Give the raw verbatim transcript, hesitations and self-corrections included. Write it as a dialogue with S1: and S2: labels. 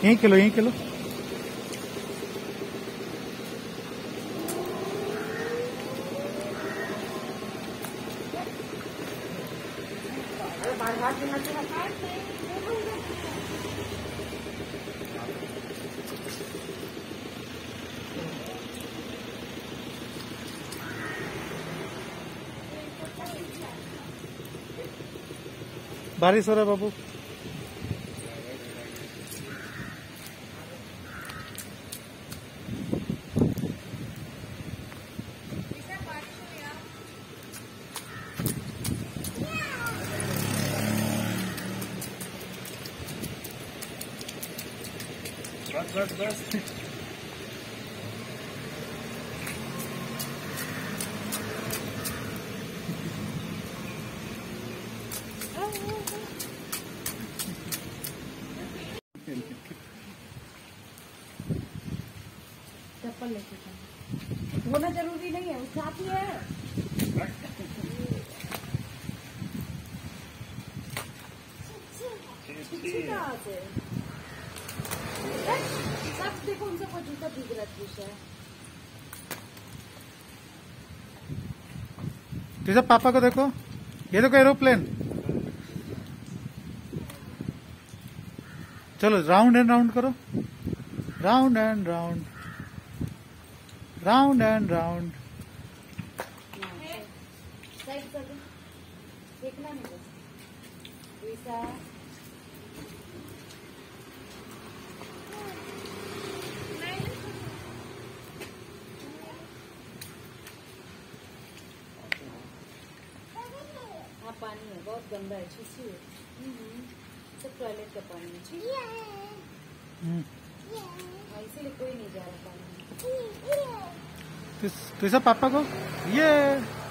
S1: यहीं किलो यहीं किलो बारिश हो रहा है बाबू। बस बस बस
S2: चप्पल लेके जाना होना जरूरी नहीं है, उसके साथ ही है। सब देखो उनसे कोई जूता भीग रहा है।
S1: तो सब पापा को देखो, ये देखो एरोप्लेन। चलो राउंड एंड राउंड करो, round and round, round and round.
S2: देखना नहीं बस हाँ पानी है, बहुत गंदा है, छीछी है, सब टॉयलेट का पानी है, छीछी है, इसीलिए कोई नहीं जा रहा पानी।
S1: तो सब पापा को ये